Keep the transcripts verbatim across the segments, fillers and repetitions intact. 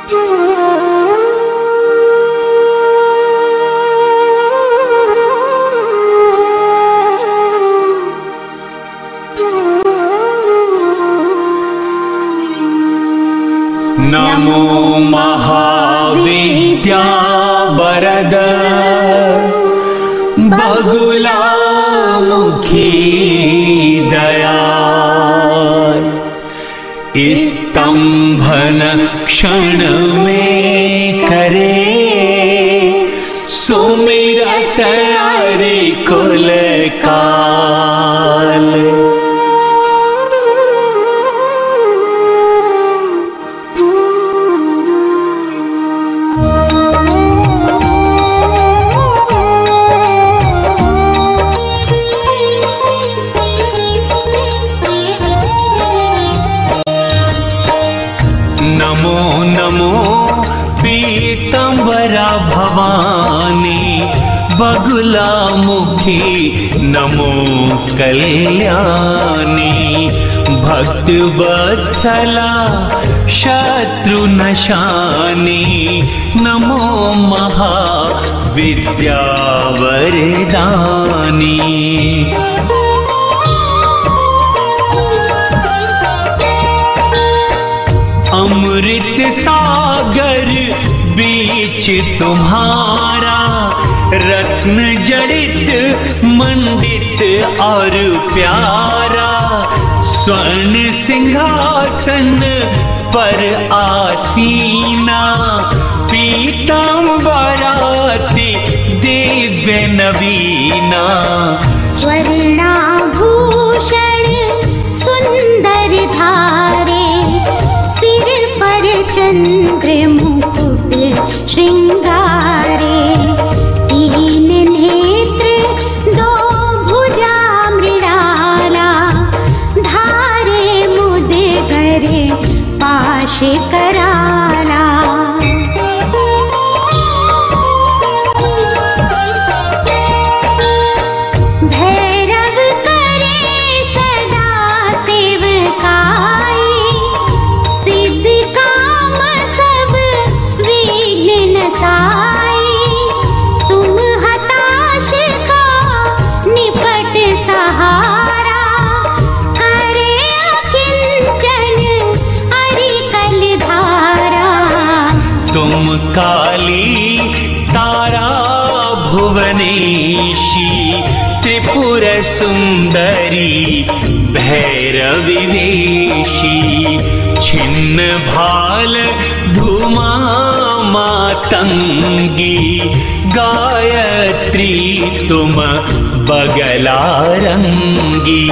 नमो महाविद्या वरद बगुलामुखी दयाल, स्तंभन क्षण में करे सुमिरत अरि कुल काल। नमो नमो पीतांबरा भवानी बगुलामुखी, नमो कल्याणी भक्त वत्सला शत्रु नशानी, नमो महाविद्या वरदानी। अमृत सागर बीच तुम्हारा, रत्न जड़ित मंडित और प्यारा, स्वर्ण सिंहासन पर आसीना, पीतांबराति दिव्य नवीना। स्वर्णाभूषण सुंदर धारे, चंद्र मुकुट श्रृंगारे, तीन नेत्र दो भुजा मृणाला, धारे मुदगर पाश कराला। भैरव करे सदा सेवकाई, सिद्ध तुम हताश का निपट सहारा, करे अकिंचन अरि कल धारा। तुम काली तारा भुवनेशी, त्रिपुर सुंदरी भैरवी वेशी, छिन्न भाल धूमा मातंगी, गायत्री तुम बगला रंगी।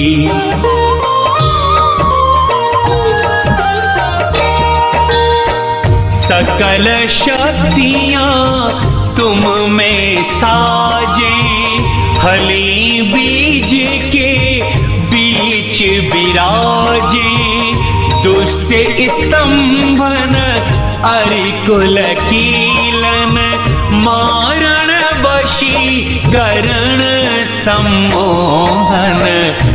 सकल शक्तियां तुम में साजे, हली बीज के बीच विराजे, दुष्ट स्तंभन अरि कुल कीलन, मारण वशीकरण सम्मोहन।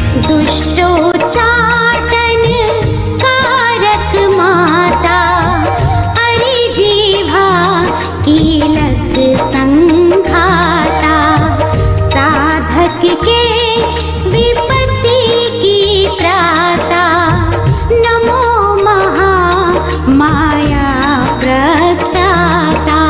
दुष्टोच्चाटन कारक माता, अरि जीवा कीलक संघाता, साधक के विपत्ति की त्राता, नमो महा माया प्रख्याता।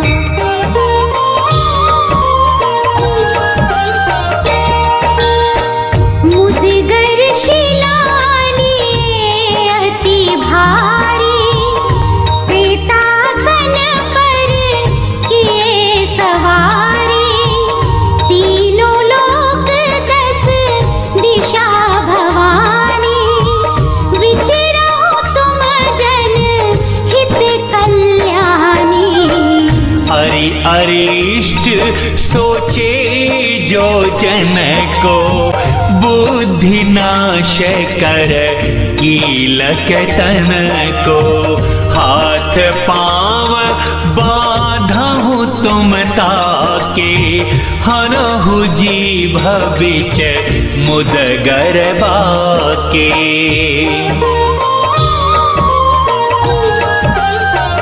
मुदगर शिलाली अति भारी, प्रेतासन पर किए सवारी, तीनों लोक दस दिशा भवानी, विचरो तुम जन हित कल्याणी। हरि अरिष्ट सोचे जो जन को, बुद्धि नाश कर कीलक तन को, हाथ पांव बांधहु तुम ताके, हनहु जीभ बिच मुदगर बाके।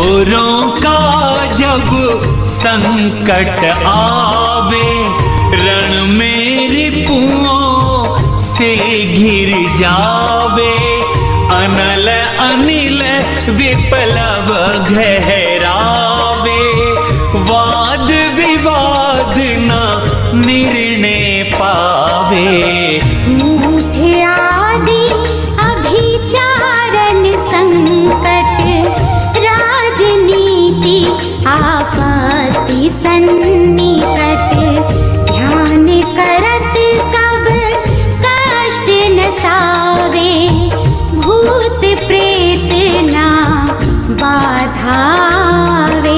चोरों का जब संकट आवे, रण में रिपुओं से घिर जावे, अनल अनिल विप्लव गहरावे, वाद विवाद न निर्णय पावे। मूठे आदि अभिचारण संकट, राजनीति आपत्ति सन्निकट, ध्यान करत सब कष्ट न सावे, भूत प्रेत ना बाधावे।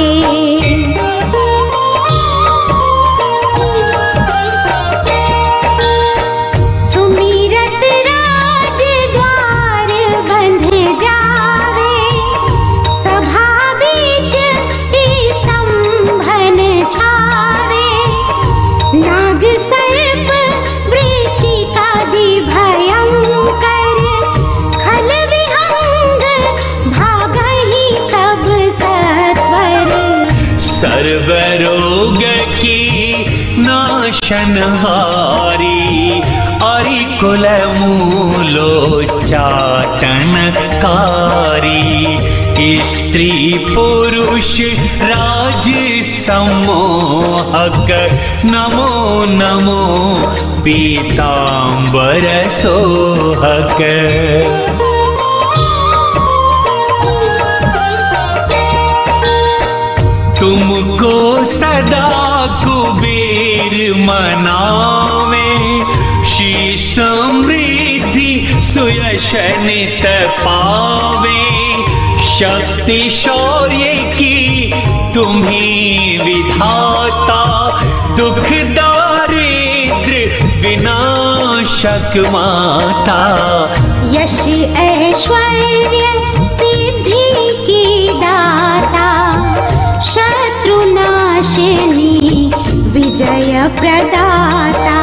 सुमिरत राज द्वार बंध जावे, सभा बीच स्तंभन छावे, नाग सर्प वृश्चिकादि भयंकर, खल विहंग भागहि सब सत्वर। सर्व रोग की नाशनहारी, अरिकुल मूलोच्चाटनकारी, स्त्री पुरुष राज सम्मोहक, नमो नमो पीतांबर सोहक। तुमको सदा कुबेर मनावे, शीश समृद्धि सुयश नित पावे, शक्ति शौर्य की तुम्ही विधाता, दुख दारिद्र विनाशक माता। यश ऐश्वर्य सिद्धि की दाता, शत्रु नाशिनी विजय प्रदाता,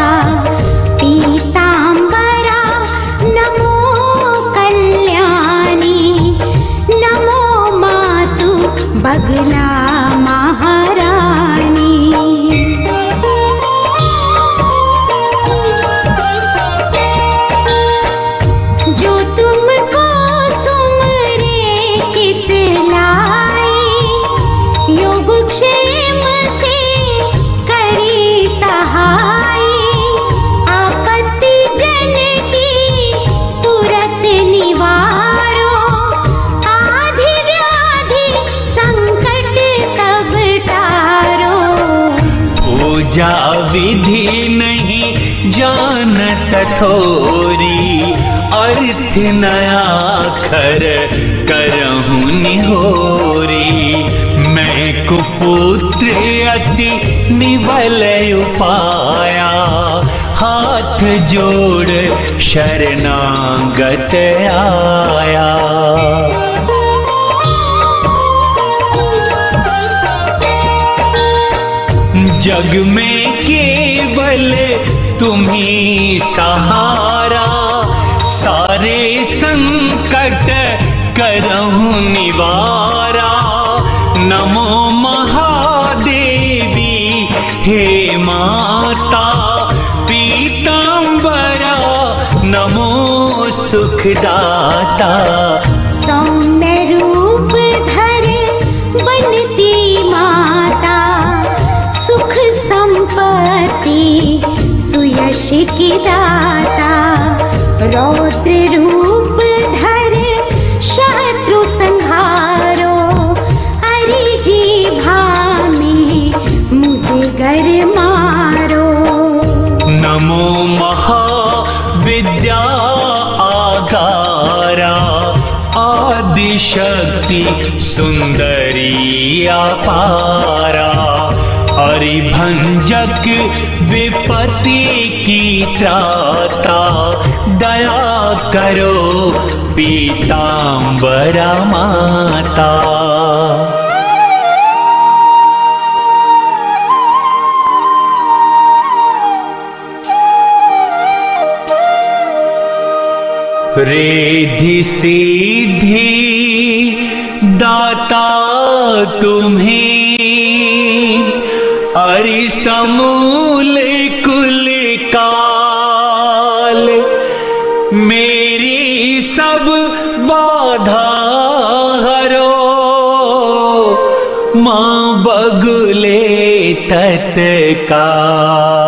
पीतांबरा नमो कल्याणी, नमो मातु बगला महारानी। जो तुमको सुमरे चित लाए, योग क्षेम से करी सहाय, आपत्ति जन की तुरत निवारो, आधि व्याधि संकट सब टारो। पूजा विधि नहीं जानत थोरी, अर्थ नया खर करहूँ निहोरी, मैं कुपुत्र अति निबल उपाया, हाथ जोड़ शरणागत आया। जग में केवल तुम्ही सहारा, सारे संकट करहूँ निवारा, नमो महादेवी हे माता, पीतांबरा नमो सुखदाता। सौम्य रूप धर बनती माता, सुख संपत्ति सुयश की दाता, रौद्र रूप धर शत्रु संहारो, अरिजी भामी मुदगर मारो। नमो महाविद्या आगारा, आदिशक्ति सुंदरी अपारा, हरिभंजक विपत्ति की त्राता, दया करो पीतांबरा माता। रिद्धि सिद्धि दाता तुम्हें, अरि समूल कुल काल, मेरी सब बाधा हरो, माँ बगुले तत्काल।